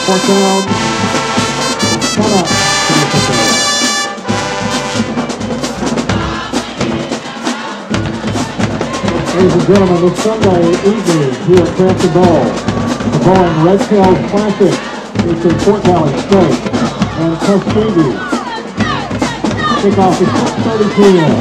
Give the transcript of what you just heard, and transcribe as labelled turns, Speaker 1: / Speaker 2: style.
Speaker 1: Fourth down. Come up. Ladies and gentlemen, this Sunday evening here at Cranston Bowl, the Bowling Red Tails Classic is in Fort Valley State and Tuskegee. Kickoff is 6:30 p.m.